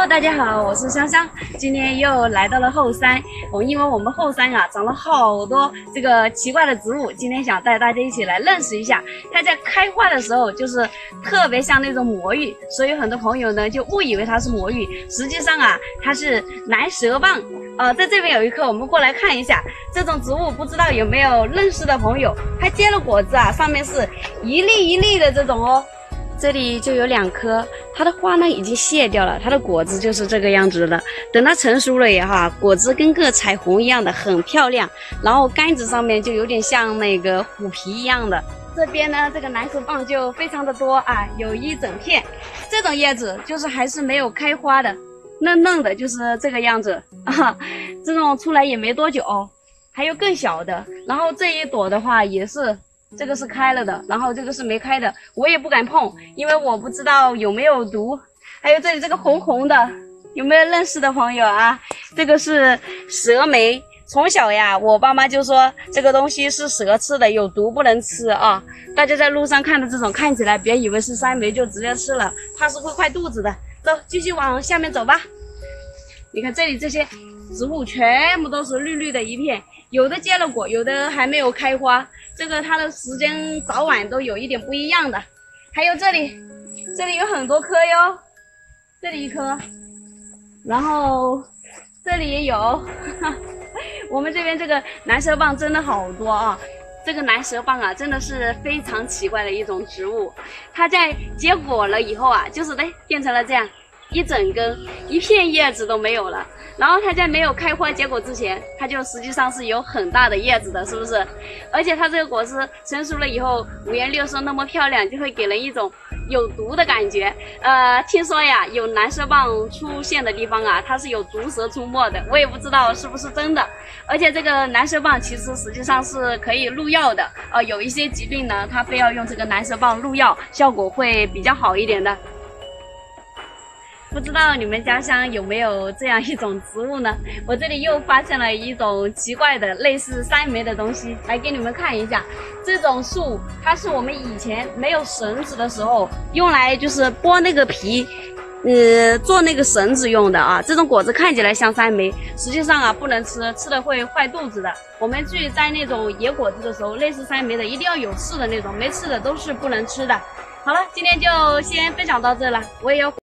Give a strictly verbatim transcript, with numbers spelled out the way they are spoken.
Hello， 大家好，我是香香，今天又来到了后山。我因为我们后山啊长了好多这个奇怪的植物，今天想带大家一起来认识一下。它在开花的时候就是特别像那种魔芋，所以很多朋友呢就误以为它是魔芋，实际上啊它是南蛇棒。呃，在这边有一棵，我们过来看一下这种植物，不知道有没有认识的朋友？它结了果子啊，上面是一粒一粒的这种哦。这里就有两颗，它的花呢已经谢掉了，它的果子就是这个样子的。等它成熟了以后啊，果子跟个彩虹一样的，很漂亮。然后杆子上面就有点像那个虎皮一样的。这边呢，这个南蛇棒就非常的多啊，有一整片。这种叶子就是还是没有开花的，嫩嫩的，就是这个样子啊。这种出来也没多久，还有更小的。然后这一朵的话也是。这个是开了的，然后这个是没开的，我也不敢碰，因为我不知道有没有毒。还有这里这个红红的，有没有认识的朋友啊？这个是蛇莓，从小呀，我爸妈就说这个东西是蛇吃的，有毒不能吃啊。大家在路上看的这种，看起来别以为是山莓就直接吃了，怕是会坏肚子的。走，继续往下面走吧。你看这里这些植物全部都是绿绿的一片，有的结了果，有的还没有开花。这个它的时间早晚都有一点不一样的。还有这里，这里有很多颗哟，这里一颗，然后这里也有。呵呵，我们这边这个南蛇棒真的好多啊！这个南蛇棒啊，真的是非常奇怪的一种植物。它在结果了以后啊，就是哎变成了这样。一整根一片叶子都没有了，然后它在没有开花结果之前，它就实际上是有很大的叶子的，是不是？而且它这个果实成熟了以后，五颜六色那么漂亮，就会给人一种有毒的感觉。呃，听说呀，有南蛇棒出现的地方啊，它是有毒蛇出没的，我也不知道是不是真的。而且这个南蛇棒其实实际上是可以入药的，呃，有一些疾病呢，它非要用这个南蛇棒入药，效果会比较好一点的。不知道你们家乡有没有这样一种植物呢？我这里又发现了一种奇怪的类似山莓的东西，来给你们看一下。这种树它是我们以前没有绳子的时候用来就是剥那个皮，呃，做那个绳子用的啊。这种果子看起来像山莓，实际上啊不能吃，吃了会坏肚子的。我们去摘那种野果子的时候，类似山莓的一定要有刺的那种，没刺的都是不能吃的。好了，今天就先分享到这了，我也要。